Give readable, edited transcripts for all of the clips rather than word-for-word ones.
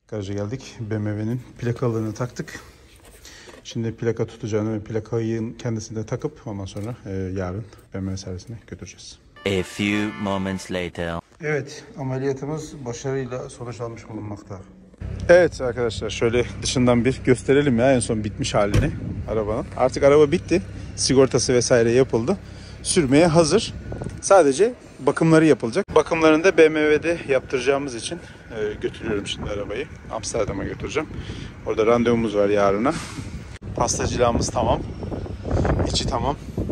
Garaja geldik. BMW'nin plakalığını taktık. Şimdi plaka tutacağını ve plakayı kendisine takıp ondan sonra yarın BMW servisine götüreceğiz. A few moments later. Evet, ameliyatımız başarıyla sonuç almış bulunmakta. Evet arkadaşlar, şöyle dışından bir gösterelim ya en son bitmiş halini arabanın. Artık araba bitti. Sigortası vesaire yapıldı. Sürmeye hazır. Sadece bakımları yapılacak. Bakımlarını da BMW'de yaptıracağımız için götürüyorum şimdi arabayı. Amsterdam'a götüreceğim. Orada randevumuz var yarına. Pastacılığımız tamam. İçi tamam.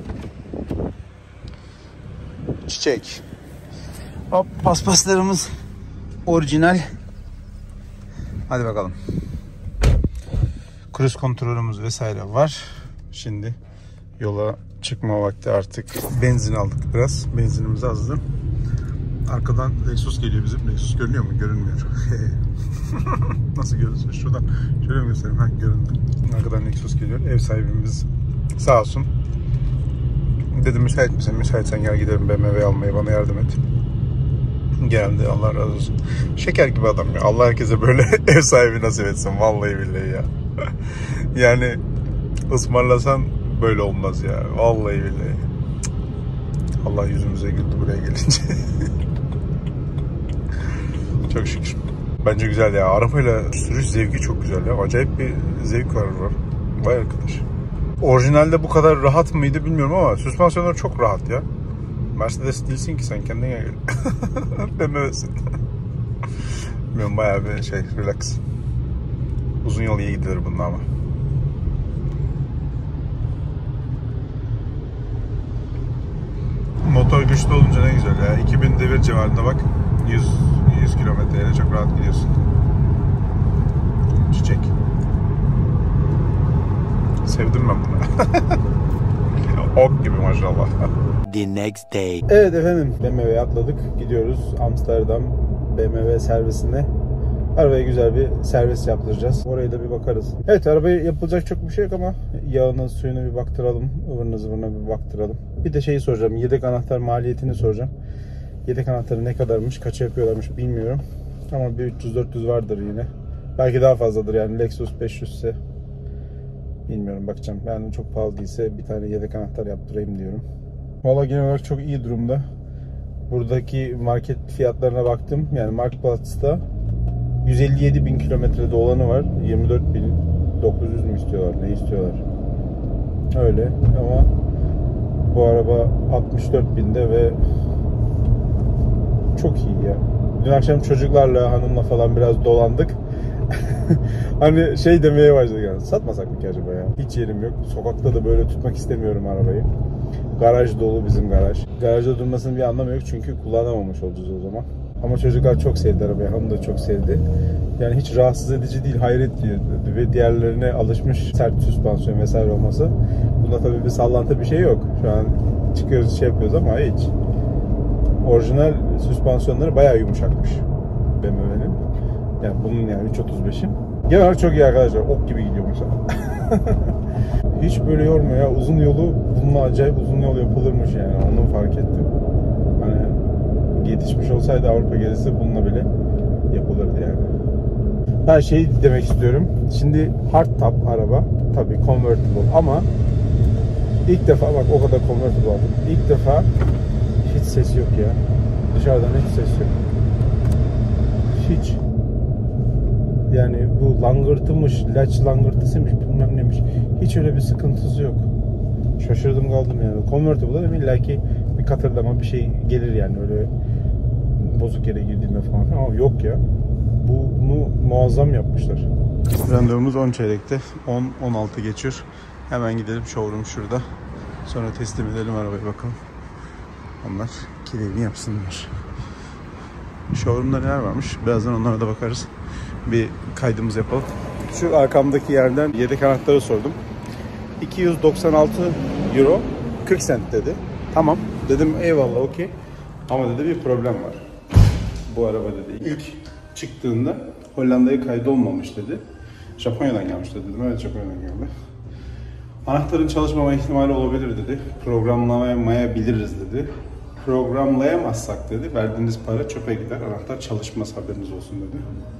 Çiçek. Hop, paspaslarımız orijinal. Hadi bakalım. Cruise kontrolümüz vesaire var. Şimdi yola çıkma vakti artık. Benzin aldık biraz. Benzinimiz azdı. Arkadan Lexus geliyor bizim. Lexus görünüyor mu? Görünmüyor. Nasıl görünsün? Şuradan şöyle mi göstereyim? Ha, göründü. Arkadan Lexus geliyor. Ev sahibimiz sağ olsun. Dedim müsait misin? Müsaitsen gel gidelim BMW almaya, bana yardım et. Geldi, Allah razı olsun. Şeker gibi adam ya. Allah herkese böyle ev sahibi nasip etsin. Vallahi billahi ya. Yani ısmarlasan böyle olmaz ya. Vallahi billahi. Allah yüzümüze güldü buraya gelince. Çok şükür. Bence güzel ya. Arabayla sürüş zevki çok güzel ya. Acayip bir zevk var. Vay arkadaş. Orijinalde bu kadar rahat mıydı bilmiyorum ama süspansiyonları çok rahat ya. Mercedes değilsin ki sen, kendine gel. BMW'sin. Bilmiyorum, bayağı bir şey, relax. Uzun yol iyi gidilir bunda ama. Motor güçlü olunca ne güzel ya. 2000 devir civarında bak. 100 kilometreyle çok rahat gidiyorsun. Çiçek. Sevdim ben bunu. Ok gibi maşallah. The next day. Evet efendim, BMW'ye atladık. Gidiyoruz Amsterdam BMW servisine. Arabaya güzel bir servis yaptıracağız. Oraya da bir bakarız. Evet, arabaya yapılacak çok bir şey yok ama yağını suyunu bir baktıralım. Ivırını zıvırına bir baktıralım. Bir de şeyi soracağım. Yedek anahtar maliyetini soracağım. Yedek anahtarı ne kadarmış, kaça yapıyorlarmış bilmiyorum. Ama bir 300-400 vardır yine. Belki daha fazladır yani. Lexus 500 ise bilmiyorum, bakacağım. Yani çok pahalı değilse bir tane yedek anahtar yaptırayım diyorum. Valla genel olarak çok iyi durumda. Buradaki market fiyatlarına baktım. Yani Marktplatz'ta 157.000 kilometrede olanı var. 24.900 mü istiyorlar? Ne istiyorlar? Öyle ama bu araba 64.000'de ve çok iyi ya. Dün akşam çocuklarla, hanımla falan biraz dolandık. Hani şey demeye başladık yani, satmasak mı ki acaba ya? Hiç yerim yok. Sokakta da böyle tutmak istemiyorum arabayı. Garaj dolu bizim garaj. Garajda durmasının bir anlamı yok çünkü kullanamamış olacağız o zaman. Ama çocuklar çok sevdi arabayı, hanım da çok sevdi. Yani hiç rahatsız edici değil, hayret diyor ve diğerlerine alışmış sert süspansiyon vesaire olması. Bunda tabii bir sallantı bir şey yok. Şu an çıkıyoruz, şey yapıyoruz ama hiç. Orijinal süspansiyonları bayağı yumuşakmış BMW'nin. Yani bunun yani 335'in. Genel olarak çok iyi arkadaşlar. Ok gibi gidiyor mesela. Hiç böyle yormuyor ya. Uzun yolu, bununla acayip uzun yol yapılırmış yani. Onu fark ettim. Hani yetişmiş olsaydı Avrupa gezisi bununla bile yapılırdı yani. Her şey demek istiyorum. Şimdi hardtop araba. Tabii convertible ama ilk defa bak, o kadar convertible aldım. İlk defa hiç ses yok ya. Dışarıdan hiç ses yok. Hiç. Yani bu langırtımış, laç langırtısıymış, bilmem neymiş. Hiç öyle bir sıkıntısı yok. Şaşırdım kaldım yani. Convertible'da da illaki bir katırdama bir şey gelir yani, öyle bozuk yere girdiğinde falan. Ama yok ya. Bunu muazzam yapmışlar. Randevumuz 10 çeyrekte. 10-16 geçiyor. Hemen gidelim, showroom şurada. Sonra teslim edelim arabayı, bakalım. Onlar kireğini yapsınlar. Showroom'da neler varmış? Birazdan onlara da bakarız. Bir kaydımız yapalım. Şu arkamdaki yerden yedek anahtarı sordum. 296 euro 40 cent dedi. Tamam dedim, eyvallah, okey. Ama dedi bir problem var. Bu araba dedi ilk çıktığında Hollanda'ya kaydolmamış dedi. Japonya'dan gelmiş dedi. Dedim evet, Japonya'dan geldi. Anahtarın çalışmama ihtimali olabilir dedi. Programlayamayabiliriz dedi. Programlayamazsak dedi, verdiğiniz para çöpe gider. Anahtar çalışmaz, haberiniz olsun dedi.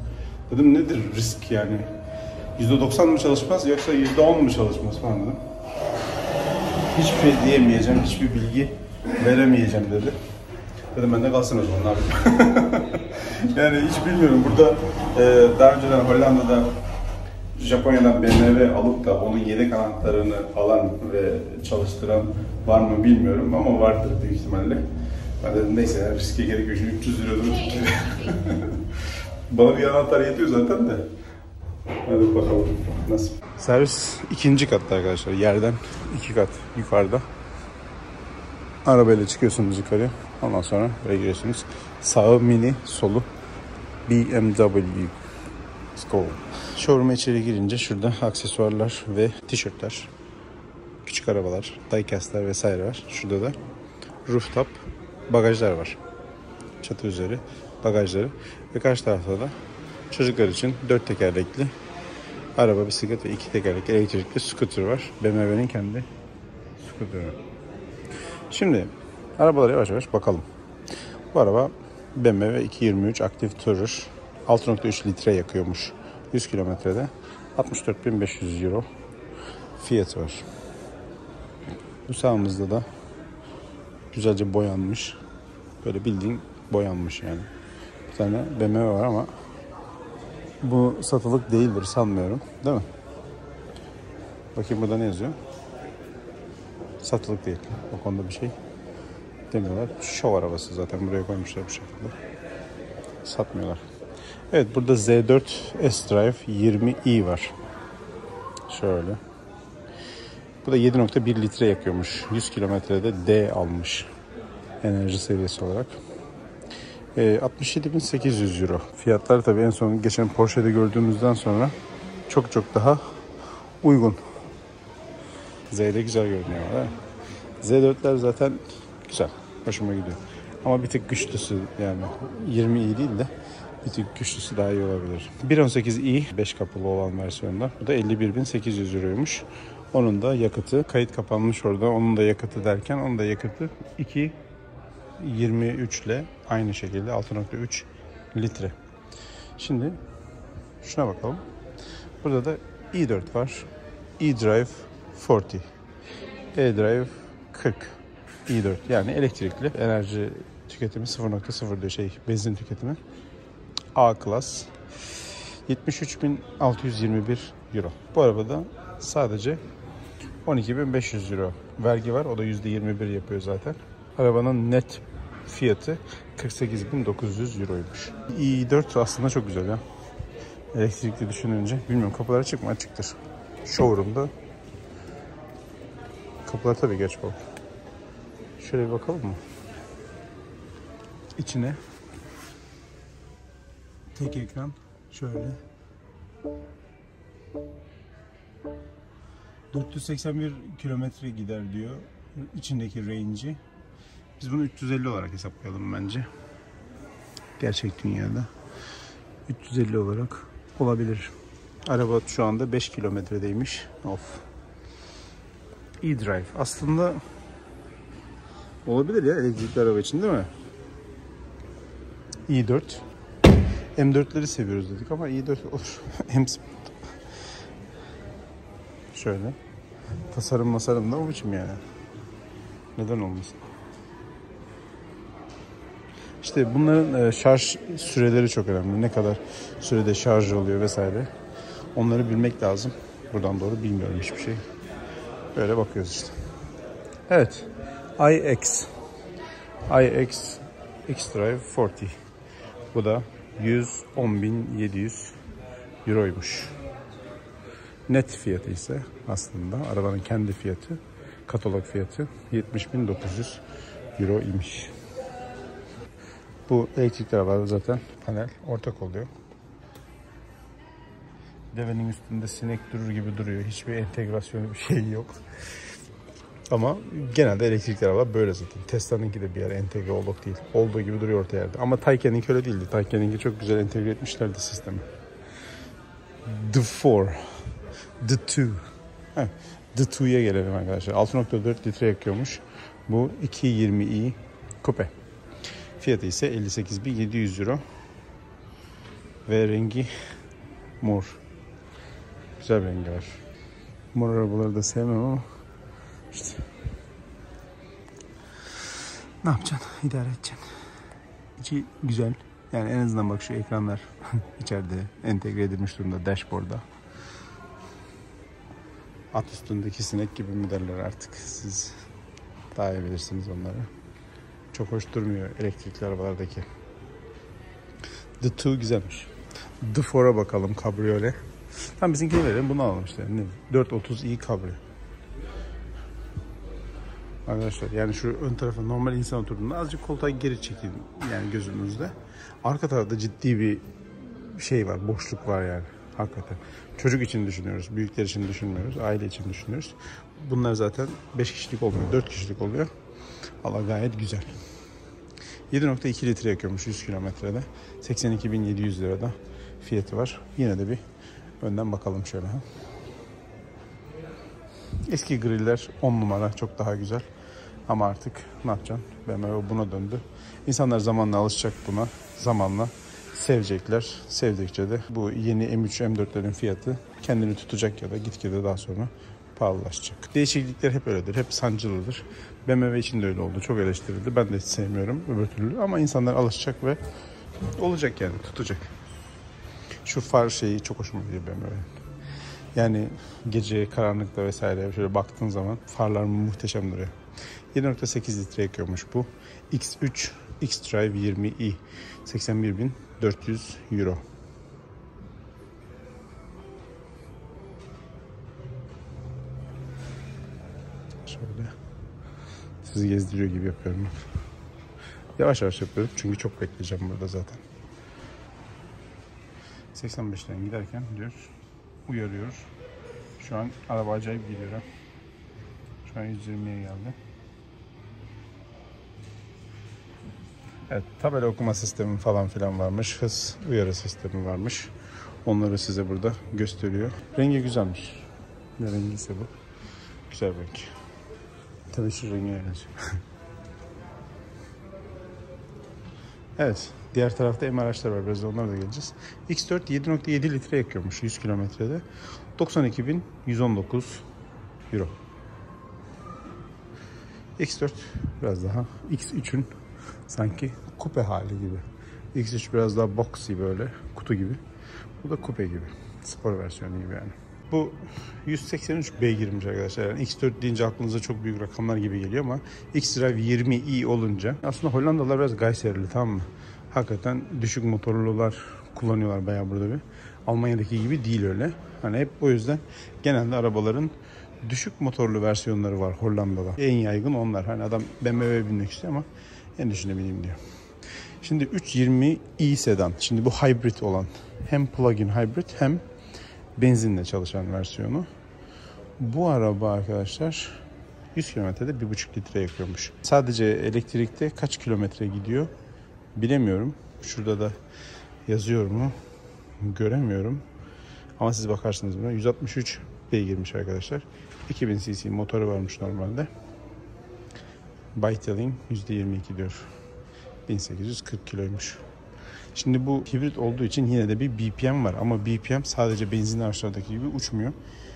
Dedim nedir risk yani? %90 mı çalışmaz yoksa %10 mu çalışmaz falan dedim. Hiçbir şey diyemeyeceğim, hiçbir bilgi veremeyeceğim dedi. Dedim ben de kalsın o zaman abi. Yani hiç bilmiyorum. Burada daha önceden Hollanda'da Japonya'dan BMW alıp da onun yedek anahtarını alan ve çalıştıran var mı bilmiyorum ama vardır büyük ihtimalle. Ben dedim neyse ya, riske gerek yok. 300 liradır. Bana bir anahtar yetiyor zaten de. Hadi bakalım nasıl. Servis ikinci katta arkadaşlar. Yerden 2 kat yukarıda. Arabayla çıkıyorsunuz yukarı. Ondan sonra buraya giriyorsunuz. Sağı mini, solu BMW. Let's go. Showroom'a içeri girince şurada aksesuarlar ve tişörtler, küçük arabalar, diecastler vesaire var. Şurada da rooftop bagajlar var. Çatı üzeri bagajları ve karşı tarafta da çocuklar için 4 tekerlekli araba, bisiklet ve 2 tekerlekli elektrikli scooter var. BMW'nin kendi scooter'ı. Şimdi arabalara yavaş yavaş bakalım. Bu araba BMW 223 Active Tourer 6.3 litre yakıyormuş. 100 kilometrede 64.500 euro fiyatı var. Bu sağımızda da güzelce boyanmış. Böyle bildiğin boyanmış yani. Bir tane BMW var ama bu satılık değildir sanmıyorum. Değil mi? Bakayım burada ne yazıyor? Satılık değil. O konuda bir şey demiyorlar. Şov arabası zaten buraya koymuşlar bu şekilde. Satmıyorlar. Evet, burada Z4 S-Drive 20i var. Şöyle. Bu da 7.1 litre yakıyormuş. 100 kilometrede D almış. Enerji seviyesi olarak. 67.800 euro. Fiyatlar tabii en son geçen Porsche'de gördüğümüzden sonra çok daha uygun. Z'de güzel görünüyor. Z4'ler zaten güzel. Hoşuma gidiyor. Ama bir tık güçlüsü yani 20i değil de bir tık güçlüsü daha iyi olabilir. 1.18i 5 kapılı olan versiyonda. Bu da 51.800 euroymuş. Onun da yakıtı kayıt kapanmış orada. Onun da yakıtı derken onun da yakıtı 2.23 ile aynı şekilde 6.3 litre. Şimdi şuna bakalım. Burada da i4 var. eDrive 40. eDrive 40. i4 yani elektrikli. Enerji tüketimi 0.0 diyor benzin tüketimi. A klas 73.621 euro. Bu arabada sadece 12.500 euro vergi var. O da %21 yapıyor zaten. Arabanın net fiyatı 48.900 euroymuş. i4 aslında çok güzel ya. Elektrikli düşününce. Bilmiyorum, kapılar açık mı? Açıktır. Showroom'da kapılar tabii geç bak. Şöyle bir bakalım mı? İçine tek ekran şöyle 481 kilometre gider diyor içindeki range'i. Biz bunu 350 olarak hesaplayalım bence. Gerçek dünyada 350 olarak olabilir. Araba şu anda 5 kilometredeymiş. Of. eDrive aslında olabilir ya elektrikli araba için, değil mi? i4. M4'leri seviyoruz dedik ama i4 olur. Şöyle. Tasarım da o biçim yani. Neden olmasın? İşte bunların şarj süreleri çok önemli. Ne kadar sürede şarj oluyor vesaire. Onları bilmek lazım. Buradan doğru bilmiyorum hiçbir şey. Böyle bakıyoruz işte. Evet. iX X-Drive 40. Bu da 110.700 euroymuş. Net fiyatı ise aslında arabanın kendi fiyatı, katalog fiyatı 70.900 euro imiş. Bu elektrikli arabalarda zaten panel ortak oluyor. Devenin üstünde sinek durur gibi duruyor. Hiçbir entegrasyonu bir şey yok. Ama genelde elektrikli araba böyle zaten. Tesla'nınki de bir yer entegre olduk değil. Olduğu gibi duruyor orta yerde. Ama Taycan'ınki öyle değildi. Taycan'ınki çok güzel entegre etmişlerdi sistemi. The 4. The 2. The 2'ya gelelim arkadaşlar. 6.4 litre yakıyormuş. Bu 220i Coupe. Fiyatı ise 58.700 euro. Ve rengi Mor. Güzel bir rengi var. Mor arabaları da sevmem ama işte ne yapacaksın? İdare edeceksin. İçi güzel. Yani en azından bak şu ekranlar içeride entegre edilmiş durumda dashboard'da. At üstündeki sinek gibi mi derler artık, siz daha iyi bilirsiniz onları. Çok hoş durmuyor elektrikli arabalardaki. The 2 güzelmiş. The 4'a bakalım, kabriyole. Tam bizimkini verelim, bunu alalım işte. 430i kabrio. Arkadaşlar yani şu ön tarafa normal insan oturduğunda azıcık koltuğa geri çekin yani gözünüzde. Arka tarafta ciddi bir şey var, boşluk var yani. Hakikaten. Çocuk için düşünüyoruz, büyükler için düşünmüyoruz, aile için düşünüyoruz. Bunlar zaten 5 kişilik olmuyor, 4 kişilik oluyor. Valla gayet güzel. 7.2 litre yakıyormuş 100 kilometrede. 82.700 lirada fiyatı var. Yine de bir önden bakalım şöyle. Eski griller 10 numara, çok daha güzel. Ama artık ne yapacaksın? BMW buna döndü. İnsanlar zamanla alışacak buna. Zamanla sevecekler. Sevdikçe de bu yeni M3, M4'lerin fiyatı kendini tutacak ya da gitgide daha sonra pahalılaşacak. Değişiklikler hep öyledir. Hep sancılıdır. BMW için de öyle oldu. Çok eleştirildi. Ben de hiç sevmiyorum öbür türlü. Ama insanlar alışacak ve olacak yani. Tutacak. Şu far şeyi çok hoşuma gidiyor BMW'nin. Yani gece karanlıkta vesaire şöyle baktığın zaman farlar muhteşem duruyor. 7.8 litre yakıyormuş bu. X3 X-Drive 20i 81.400 euro. Şöyle sizi gezdiriyor gibi yapıyorum. Yavaş yavaş yapıyorum çünkü çok bekleyeceğim burada zaten. 85'ten giderken diyor, uyarıyor. Şu an araba acayip gidiyor. Şu an 120'ye geldi. Evet, tabela okuma sistemi falan filan varmış. Hız uyarı sistemi varmış. Onları size burada gösteriyor. Rengi güzelmiş. Ne rengiyse bu. Güzel renk. Tebeşir rengi benziyor. Evet. Diğer tarafta M araçlar var. Biraz onlara da geleceğiz. X4 7.7 litre yakıyormuş 100 kilometrede. 92.119 euro. X4 biraz daha X3'ün sanki kupe hali gibi. X3 biraz daha boxy böyle kutu gibi. Bu da kupe gibi. Spor versiyonu gibi yani. Bu 183 beygirmiş arkadaşlar. Yani X4 deyince aklınıza çok büyük rakamlar gibi geliyor ama X-Drive 20i olunca aslında Hollandalılar biraz Gayserili, tamam mı? Hakikaten düşük motorlular kullanıyorlar bayağı burada bir. Almanya'daki gibi değil öyle. Hani hep o yüzden genelde arabaların düşük motorlu versiyonları var Hollanda'da. En yaygın onlar. Hani adam BMW'ye binmek istiyor ama en düşüne bineyim diyor. Şimdi 320i sedan. Şimdi bu hybrid olan. Hem plug-in hybrid hem benzinle çalışan versiyonu. Bu araba arkadaşlar 100 kilometrede 1,5 litre yakıyormuş. Sadece elektrikte kaç kilometre gidiyor bilemiyorum. Şurada da yazıyor mu? Göremiyorum. Ama siz bakarsınız buna. 163 beygirmiş arkadaşlar. 2000 cc motoru varmış normalde. Byteling %22 diyor. 1840 kiloymuş. Şimdi bu hibrit olduğu için yine de bir BPM var. Ama BPM sadece benzinli araçlardaki gibi uçmuyor.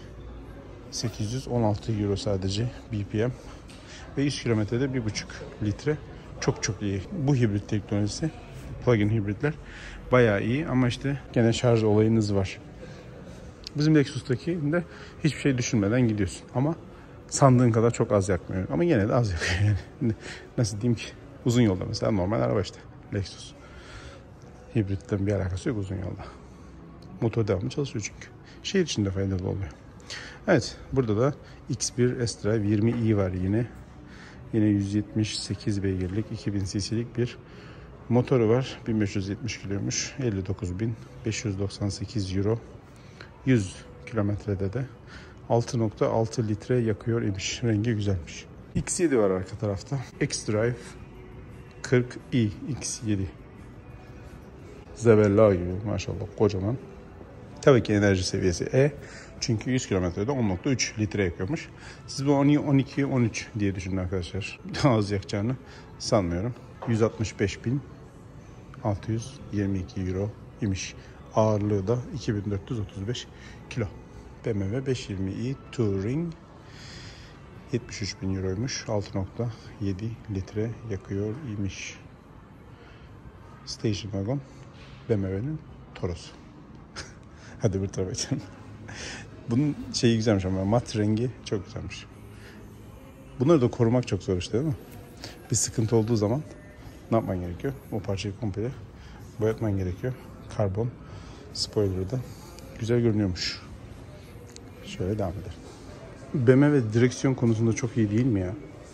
816 euro sadece BPM. Ve 100 kilometrede 1,5 litre. Çok çok iyi. Bu hibrit teknolojisi, plug-in hibritler bayağı iyi. Ama işte gene şarj olayınız var. Bizim Lexus'taki de hiçbir şey düşünmeden gidiyorsun. Ama sandığın kadar çok az yakmıyor. Ama yine de az yakıyor yani. Nasıl diyeyim ki? Uzun yolda mesela normal araba işte. Lexus. Hibritten bir alakası yok uzun yolda. Motor devamlı çalışıyor çünkü. Şehir içinde faydalı oluyor. Evet. Burada da X1 S-Drive 20i var yine. Yine 178 beygirlik 2000 cc'lik bir motoru var. 1570 kiloymuş. 59.598 euro. 100 kilometrede de 6.6 litre yakıyor imiş. Rengi güzelmiş. X7 var arka tarafta. X-Drive 40i X7. Zebella gibi maşallah kocaman. Tabii ki enerji seviyesi E. Çünkü 100 kilometrede 10.3 litre yakıyormuş. Siz bu 12, 13 diye düşünün arkadaşlar. Daha az yakacağını sanmıyorum. 165.622 euro imiş. Ağırlığı da 2435 kilo. BMW 520i Touring 73.000 euroymuş. 6.7 litre yakıyor imiş. Station Wagon BMW'nin Toros. Hadi bir tarafa geçelim. Bunun şeyi güzelmiş ama mat rengi çok güzelmiş. Bunları da korumak çok zor işte, değil mi? Bir sıkıntı olduğu zaman ne yapman gerekiyor? O parçayı komple boyatman gerekiyor. Karbon spoiler'da güzel görünüyormuş. Şöyle devam edelim. BMW direksiyon konusunda çok iyi değil mi ya?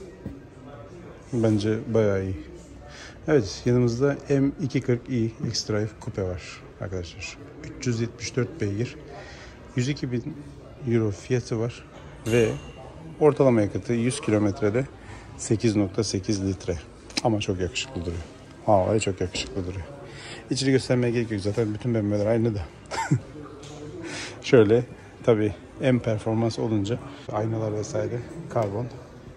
Bence bayağı iyi. Evet, yanımızda M240i X-Drive Coupe var arkadaşlar. 374 beygir. 102.000 euro fiyatı var. Ve ortalama yakıtı 100 kilometrede 8.8 litre. Ama çok yakışıklı duruyor. Vallahi çok yakışıklı duruyor. İçini göstermeye gerek yok. Zaten bütün BMW'ler aynı da. Şöyle tabii M performans olunca aynalar vesaire karbon.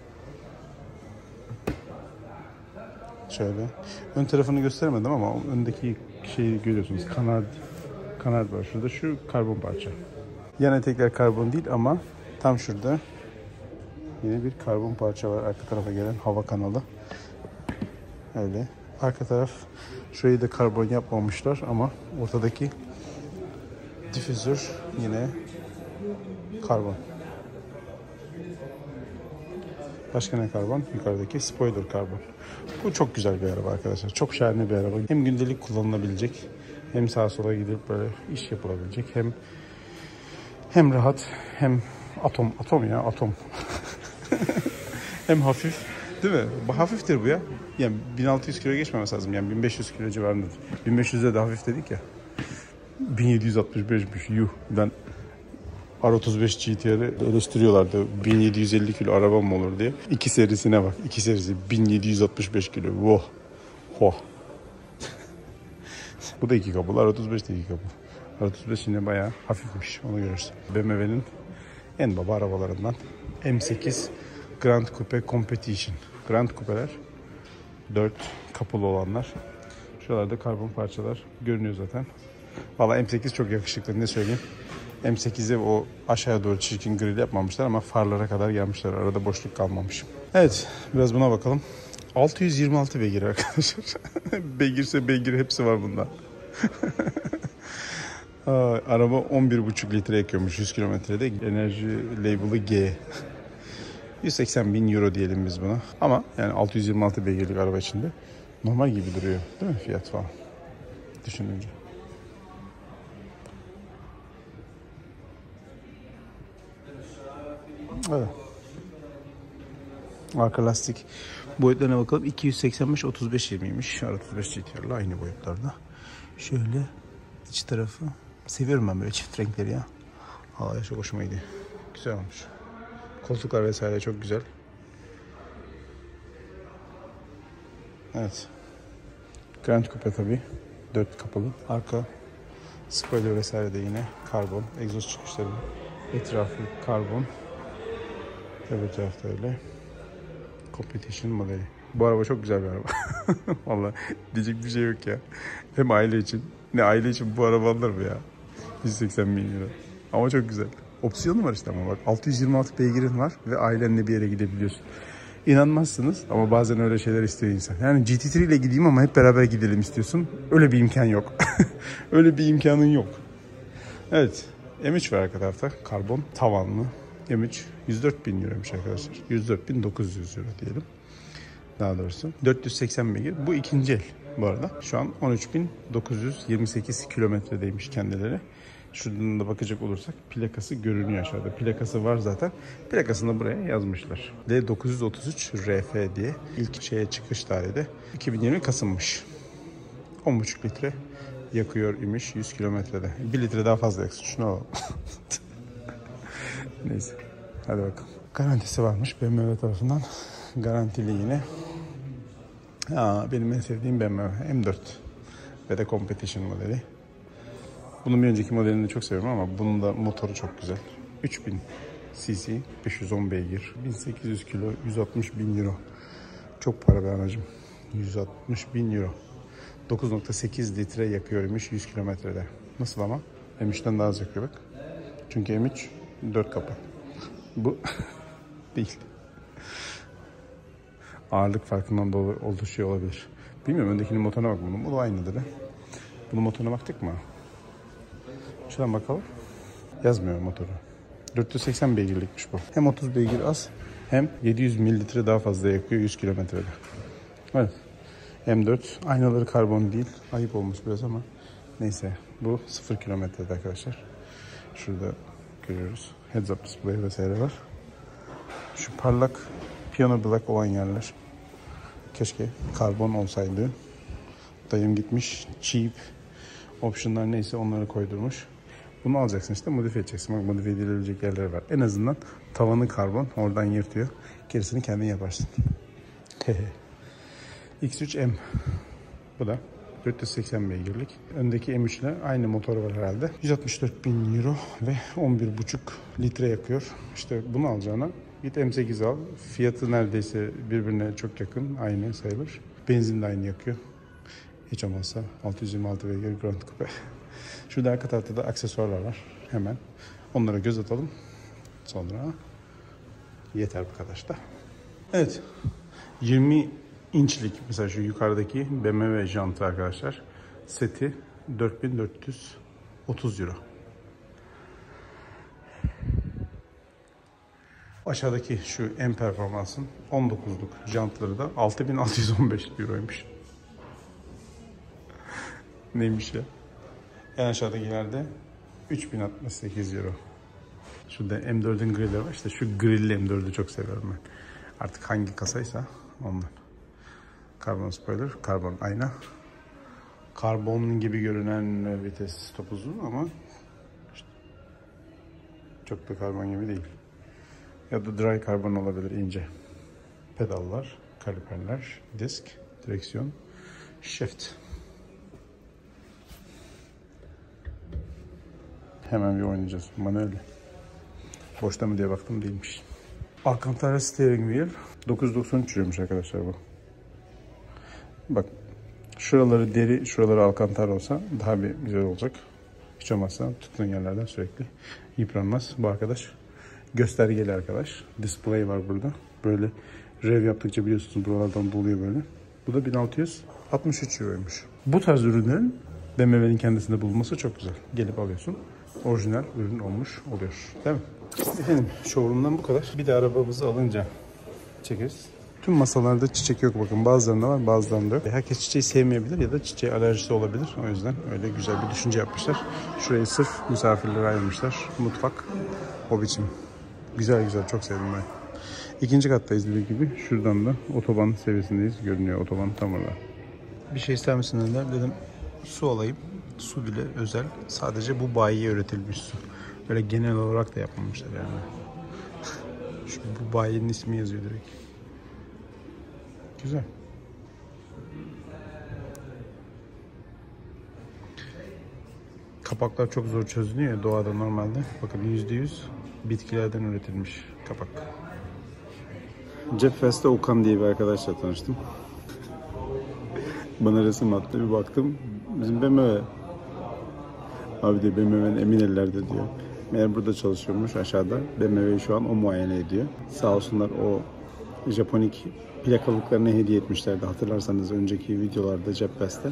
Şöyle. Ön tarafını gösteremedim ama öndeki şeyi görüyorsunuz. Kanat var şurada. Şu karbon parça. Yan etekler karbon değil ama tam şurada yine bir karbon parça var. Arka tarafa gelen hava kanalı. Öyle. Arka taraf şurayı da karbon yapmamışlar ama ortadaki difüzör yine karbon. Başka ne karbon? Yukarıdaki spoiler karbon. Bu çok güzel bir araba arkadaşlar. Çok şahane bir araba. Hem gündelik kullanılabilecek, hem sağa sola gidip böyle iş yapılabilecek, hem rahat, hem atom hem hafif, değil mi? Hafiftir bu ya. Yani 1600 kilo geçmemesi lazım. Yani 1500 kilo civarındadır. 1500'de de hafif dedik ya. 1765'miş. Yuh. Ben R35 GTR'ı eleştiriyorlardı. 1750 kilo araba mı olur diye. 2 serisine bak. 2 serisi 1765 kilo. Voh. Ho. Bu da 2 kapılı. R35 de 2 kapılı. R35 yine bayağı hafifmiş. Onu görürsün. BMW'nin en baba arabalarından. M8 Grand Coupe Competition. Grand Coupe'ler 4 kapılı olanlar. Şuralarda karbon parçalar görünüyor zaten. Valla M8 çok yakışıklı, ne söyleyeyim. M8'e o aşağıya doğru çirkin grill yapmamışlar ama farlara kadar gelmişler. Arada boşluk kalmamış. Evet, biraz buna bakalım. 626 beygir arkadaşlar. Beygirse beygir hepsi var bunda. Araba 11,5 litre yakıyormuş 100 kilometrede. Enerji label'ı G. 180.000 euro diyelim biz buna. Ama yani 626 beygirlik araba içinde normal gibi duruyor, değil mi fiyat falan düşününce. Evet. Arka lastik boyutlarına bakalım. 285-35-20'ymiş. R35 GTR'la aynı boyutlarda. Şöyle iç tarafı. Seviyorum ben böyle çift renkleri ya. Aa, çok hoşuma gidiyor. Güzel olmuş. Koltuklar vesaire çok güzel. Evet. Grand Coupe tabii. 4 kapılı. Arka spoiler vesaire de yine karbon. Egzoz çıkışları etrafı karbon. Öbür tarafta öyle. Competition modeli. Bu araba çok güzel bir araba. Vallahi diyecek bir şey yok ya. Hem aile için. Ne aile için bu araba alınır mı ya? 180.000 euro. Ama çok güzel. Opsiyonu var işte ama bak. 626 beygirin var ve ailenle bir yere gidebiliyorsun. İnanmazsınız ama bazen öyle şeyler istiyor insan. Yani GT3 ile gideyim ama hep beraber gidelim istiyorsun. Öyle bir imkan yok. Öyle bir imkanın yok. Evet. M3 var arka tarafta. Karbon tavanlı. M3 104.000 euroymuş arkadaşlar. 104.900 euro diyelim. Daha doğrusu. 480 beygir. Bu ikinci el bu arada. Şu an 13.928 kilometredeymiş kendileri. Şuradan da bakacak olursak plakası görünüyor aşağıda. Plakası var zaten. Plakasını da buraya yazmışlar. D933 RF diye. İlk şeye çıkış tarihi de 2020 Kasım'mış. 10,5 litre yakıyor imiş 100 kilometrede. 1 litre daha fazla yaksın. Şunu alalım. Neyse. Hadi bakalım. Garantisi varmış BMW tarafından. Garantili yine. Benim en sevdiğim BMW M4 ve de Competition modeli. Bunun bir önceki modelini de çok seviyorum ama bunun da motoru çok güzel. 3000 cc, 510 beygir, 1800 kilo, 160.000 euro. Çok para be anacığım. 160.000 euro. 9.8 litre yakıyormuş 100 kilometrede. Nasıl ama? M3'ten daha az yakıyor bak. Çünkü M3 4 kapı. Bu değil. Ağırlık farkından da oluşuyor olabilir. Bilmiyorum, öndekinin motoruna bak bunun. Bu da aynıdır. Bunun motoruna baktık mı? Şuradan bakalım. Yazmıyor motoru. 480 beygirlikmiş bu. Hem 30 beygir az hem 700 mililitre daha fazla yakıyor 100 kilometrede. Evet. M4. Aynaları karbon değil. Ayıp olmuş biraz ama neyse. Bu 0 kilometrede arkadaşlar. Şurada görüyoruz. Heads up display vesaire var. Şu parlak piano black olan yerler. Keşke karbon olsaydı. Dayım gitmiş cheap optionlar neyse onları koydurmuş. Bunu alacaksın işte, modifiye edeceksin. Bak, modifiye edilebilecek yerler var. En azından tavanı karbon, oradan yırtıyor. Gerisini kendin yaparsın. X3M. Bu da 480 beygirlik. Öndeki M3 ile aynı motoru var herhalde. 164.000 euro ve 11,5 litre yakıyor. İşte bunu alacağına git M8 al. Fiyatı neredeyse birbirine çok yakın. Aynı sayılır. Benzin de aynı yakıyor. Hiç olmazsa 626 beygir Grand Coupe. Şurada arka tarafta da aksesuarlar var. Hemen onlara göz atalım. Sonra yeter bu kadar da. Evet. 20 inçlik mesela şu yukarıdaki BMW jantı arkadaşlar. Seti 4.430 euro. Aşağıdaki şu M Performans'ın 19'luk jantları da 6.615 euroymuş. Neymiş ya? En aşağıdakilerde 3.068 euro. Şurada M4'ün grilleri var. İşte şu grilli M4'ü çok seviyorum ben. Artık hangi kasaysa ondan. Karbon spoiler, karbon ayna. Karbon gibi görünen vites topuzu ama işte çok da karbon gibi değil. Ya da dry karbon olabilir, ince. Pedallar, kaliperler, disk, direksiyon, shift. Hemen bir oynayacağız. Manuel. Boşta mı diye baktım, değilmiş. Alcantara steering wheel. 993 euroymuş arkadaşlar bu. Bak. Şuraları deri, şuraları alcantara olsa daha bir güzel olacak. Hiç olmazsa tuttuğun yerlerden sürekli yıpranmaz. Bu arkadaş göstergeli arkadaş. Display var burada. Böyle rev yaptıkça biliyorsunuz buralardan doluyor böyle. Bu da 1663 euroymuş. Bu tarz ürünlerin BMW'nin kendisinde bulunması çok güzel. Gelip alıyorsun. Orijinal ürün olmuş oluyor. Değil mi? Efendim, showroom'dan bu kadar. Bir de arabamızı alınca çekeriz. Tüm masalarda çiçek yok bakın. Bazılarında var, bazılarında yok. Herkes çiçeği sevmeyebilir ya da çiçeğe alerjisi olabilir. O yüzden öyle güzel bir düşünce yapmışlar. Şurayı sırf misafirlere ayırmışlar. Mutfak. O biçim. Güzel güzel. Çok sevdim ben. İkinci kattayız dediğim gibi. Şuradan da otoban seviyesindeyiz. Görünüyor otoban tam orada. Bir şey ister misin dediler. Dedim su alayım. Su bile özel. Sadece bu bayiye üretilmiş su. Böyle genel olarak da yapmamışlar yani. Çünkü bu bayinin ismi yazıyor direkt. Güzel. Kapaklar çok zor çözünüyor ya doğada normalde. Bakın %100 bitkilerden üretilmiş kapak. Cepfest'te Okan diye bir arkadaşla tanıştım. Bana resim attı, bir baktım. Bizim BMW. Abi de BMW'nin emin ellerde diyor. Meğer burada çalışıyormuş aşağıda. BMW'yi şu an o muayene ediyor. Sağ olsunlar o Japonik plakalıklarını hediye etmişlerdi. Hatırlarsanız önceki videolarda Cepfest'te.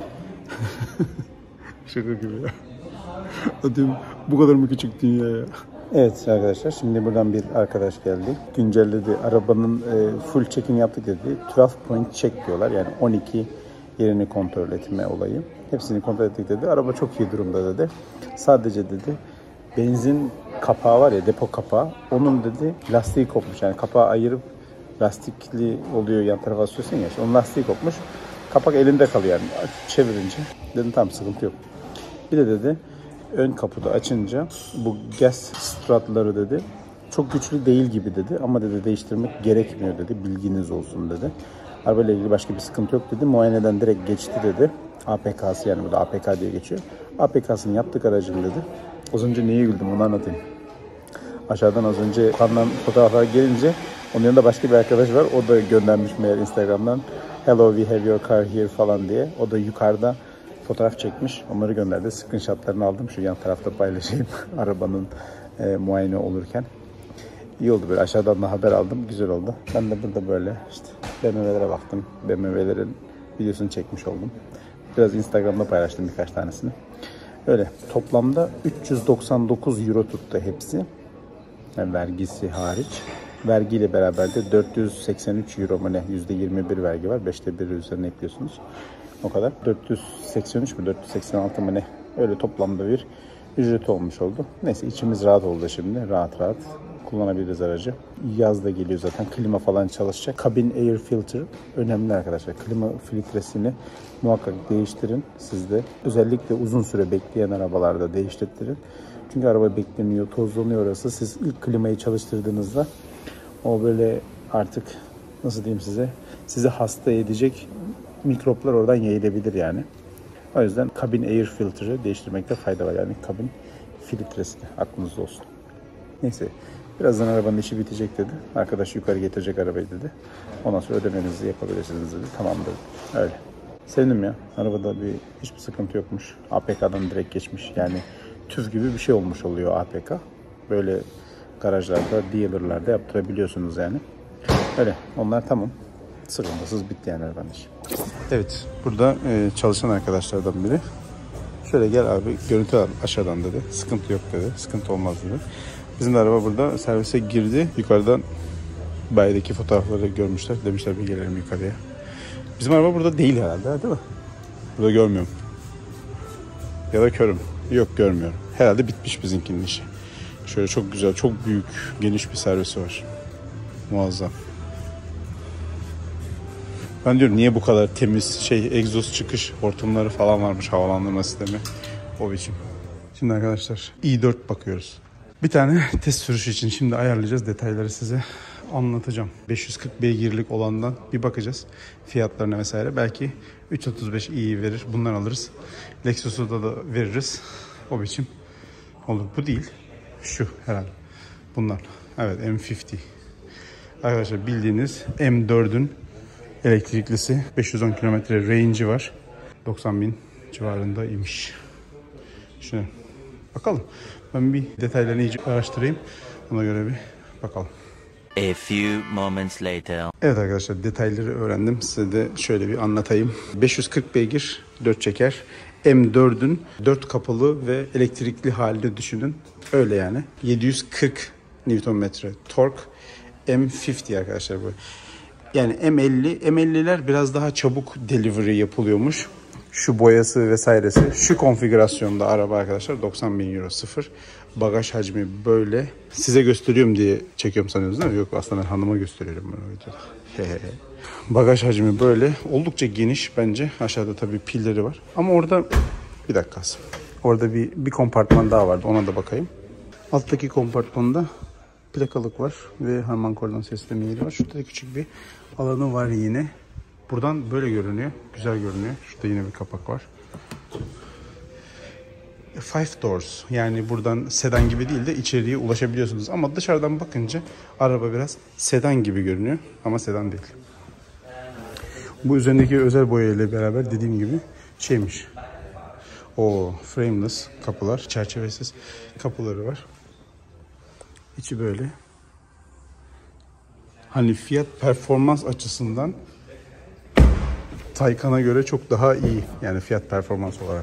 Şaka gibi ya. Adım bu kadar mı küçük dünya ya? Evet arkadaşlar, şimdi buradan bir arkadaş geldi. Güncelledi. Arabanın full check'ini yaptık dedi. 12 point check diyorlar. Yani 12 yerini kontrol etme olayı. Hepsini kontrol ettik dedi. Araba çok iyi durumda dedi. Sadece dedi benzin kapağı var ya, depo kapağı. Onun dedi lastiği kopmuş. Yani kapağı ayırıp lastikli oluyor, yan tarafa asıyorsun ya. Onun lastiği kopmuş. Kapak elinde kalıyor yani. Çevirince. Dedim tamam, sıkıntı yok. Bir de dedi ön kaputu açınca bu gas stratları dedi çok güçlü değil gibi dedi. Ama dedi değiştirmek gerekmiyor dedi. Bilginiz olsun dedi. Arabayla ilgili başka bir sıkıntı yok dedi. Muayeneden direkt geçti dedi. APK'sı, yani burada APK diye geçiyor. APK'sını yaptık aracın dedi. Az önce niye güldüm onu anlatayım. Aşağıdan az önce Okan'dan fotoğraflar gelince onun yanında başka bir arkadaş var. O da göndermiş meğer Instagram'dan. Hello, we have your car here falan diye. O da yukarıda fotoğraf çekmiş. Onları gönderdi. Screenshotlarını aldım. Şu yan tarafta paylaşayım. Arabanın muayene olurken. İyi oldu böyle. Aşağıdan da haber aldım. Güzel oldu. Ben de burada böyle işte BMW'lere baktım. BMW'lerin videosunu çekmiş oldum. Biraz Instagram'da paylaştım birkaç tanesini. Öyle. Toplamda 399 euro tuttu hepsi. Yani vergisi hariç. Vergiyle beraber de 483 euro mu ne? %21 vergi var. 5'te 1 üzerine ekliyorsunuz. O kadar. 483 mü? 486 mı ne? Öyle toplamda bir ücret olmuş oldu. Neyse içimiz rahat oldu şimdi. Rahat rahat kullanabiliriz aracı. Yaz da geliyor zaten. Klima falan çalışacak. Cabin air filter önemli arkadaşlar. Klima filtresini muhakkak değiştirin. Siz de özellikle uzun süre bekleyen arabalarda değiştirin. Çünkü araba bekleniyor, tozlanıyor orası. Siz ilk klimayı çalıştırdığınızda o böyle artık nasıl diyeyim sizi hasta edecek mikroplar oradan yayılabilir yani. O yüzden cabin air filter'ı değiştirmekte fayda var. Yani kabin filtresi de aklınızda olsun. Neyse. Birazdan arabanın işi bitecek dedi. Arkadaş yukarı getirecek arabayı dedi. Ondan sonra ödemenizi yapabilirsiniz dedi. Tamam dedi. Öyle. Sevindim ya. Arabada hiçbir sıkıntı yokmuş. APK'dan direkt geçmiş. Yani TÜV gibi bir şey olmuş oluyor APK. Böyle garajlarda, dealer'larda yaptırabiliyorsunuz yani. Öyle. Onlar tamam. Sıkıntısız bitti yani arabanın işi. Evet. Burada çalışan arkadaşlardan biri. Şöyle gel abi görüntü al aşağıdan dedi. Sıkıntı yok dedi. Sıkıntı olmaz dedi. Bizim de araba burada servise girdi. Yukarıdan bayideki fotoğrafları görmüşler. Demişler bir gelelim yukarıya. Bizim araba burada değil herhalde değil mi? Burada görmüyorum. Ya da körüm. Yok görmüyorum. Herhalde bitmiş bizimkinin işi. Şöyle çok güzel, çok büyük, geniş bir servisi var. Muazzam. Ben diyorum niye bu kadar temiz egzoz çıkış hortumları falan varmış, havalandırma sistemi. O biçim. Şimdi arkadaşlar i4 bakıyoruz. Bir tane test sürüşü için şimdi ayarlayacağız. Detayları size anlatacağım. 540 beygirlik olandan bir bakacağız. Fiyatlarına vesaire. Belki 335 iyi verir. Bundan alırız. Lexus'u da veririz. O biçim olur. Bu değil. Şu herhalde. Bundan. Evet M50. Arkadaşlar bildiğiniz M4'ün elektriklisi. 510 km range'i var. 90.000 civarındaymış. Şimdi bakalım. Ben bir detaylarını iyice araştırayım. Ona göre bir bakalım. A few moments later. Evet arkadaşlar detayları öğrendim. Size de şöyle bir anlatayım. 540 beygir 4 çeker. M4'ün 4 kapılı ve elektrikli halini düşünün. Öyle yani. 740 Nm tork. M50 arkadaşlar bu. Yani M50'ler biraz daha çabuk delivery yapılıyormuş. Şu boyası vesairesi. Şu konfigürasyonda araba arkadaşlar 90.000 euro sıfır. Bagaj hacmi böyle. Size gösteriyorum diye çekiyorum sanıyorsunuz değil mi? Yok aslında ben hanıma gösteriyorum ben o videoda. Bagaj hacmi böyle. Oldukça geniş bence. Aşağıda tabii pilleri var. Ama orada bir dakika. Orada bir kompartman daha vardı. Ona da bakayım. Alttaki kompartmanda plakalık var ve Harman Kardon sistemi yeri var. Şurada da küçük bir alanı var yine. Buradan böyle görünüyor. Güzel görünüyor. Şurada yine bir kapak var. 5 doors. Yani buradan sedan gibi değil de içeriye ulaşabiliyorsunuz. Ama dışarıdan bakınca araba biraz sedan gibi görünüyor. Ama sedan değil. Bu üzerindeki özel boya ile beraber dediğim gibi şeymiş. O frameless kapılar. Çerçevesiz kapıları var. İçi böyle. Hani fiyat performans açısından Taycan'a göre çok daha iyi. Yani fiyat performans olarak.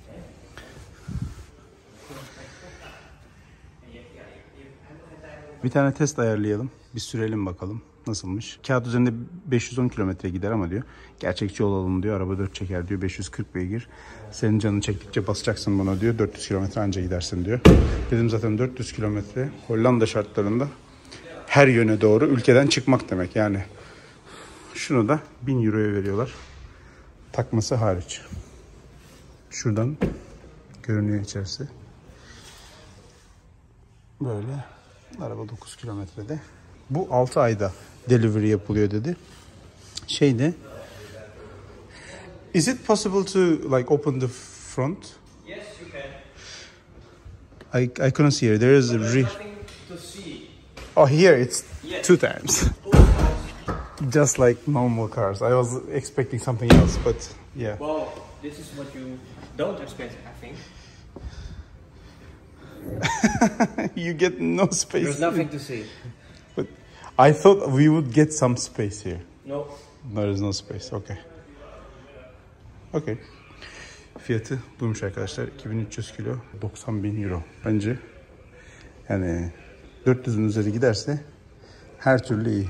Bir tane test ayarlayalım. Bir sürelim bakalım. Nasılmış? Kağıt üzerinde 510 kilometre gider ama diyor. Gerçekçi olalım diyor. Araba 4 çeker diyor. 540 beygir. Senin canını çektikçe basacaksın buna diyor. 400 kilometre anca gidersin diyor. Dedim zaten 400 kilometre Hollanda şartlarında her yöne doğru ülkeden çıkmak demek. Yani şunu da 1000 euroya veriyorlar. Takması hariç. Şuradan görünüyor içerisi. Böyle. Araba 9 kilometrede. Bu 6 ayda delivery yapılıyor dedi. Şeyde. Is it possible to like open the front? Yes, you can. I couldn't see it. There is a Nothing to see. Oh, here it's Yes. 2 times. Just like normal cars. I was expecting something else, but yeah. Well, this is what you don't expensive, I think. You get no space. There's nothing to see. But I thought we would get some space here. No. No, there's no space. Okay. Okay. Fiyatı buymuş arkadaşlar. 2300 kilo 90.000 euro. Bence yani 400'ün üzeri giderse her türlü iyi.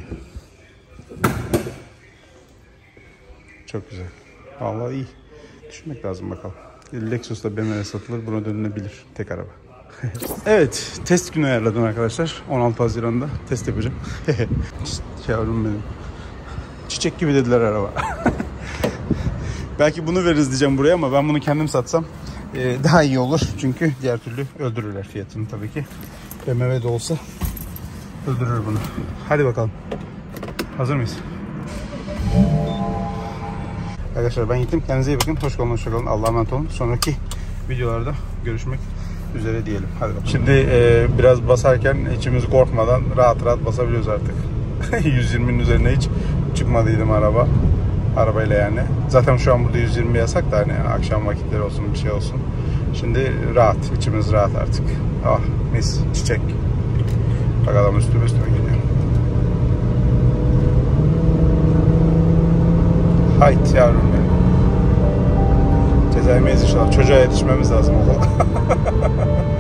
Çok güzel. Vallahi iyi. Düşünmek lazım bakalım. Lexus'la BMW satılır. Buna dönülebilir. Tek araba. Evet. Test günü ayarladım arkadaşlar. 16 Haziran'da test yapacağım. Yavrum benim. Çiçek gibi dediler araba. Belki bunu veririz diyeceğim buraya ama ben bunu kendim satsam daha iyi olur. Çünkü diğer türlü öldürürler fiyatını tabii ki. BMW de olsa öldürür bunu. Hadi bakalım. Hazır mıyız? Arkadaşlar ben gittim. Kendinize iyi bakın. Hoş kalın, hoşça kalın. Allah'a emanet olun. Sonraki videolarda görüşmek üzere diyelim. Hadi bakalım. Şimdi biraz basarken içimiz korkmadan rahat rahat basabiliyoruz artık. 120'nin üzerine hiç çıkmadıydım arabayla yani. Zaten şu an burada 120 yasak da hani akşam vakitleri olsun bir şey olsun. Şimdi rahat, içimiz rahat artık. Ah mis, çiçek. Bakalım üstüme geliyor. Hayt yavrum benim. Ceza yemeyiz inşallah. Çocuğa yetişmemiz lazım okula.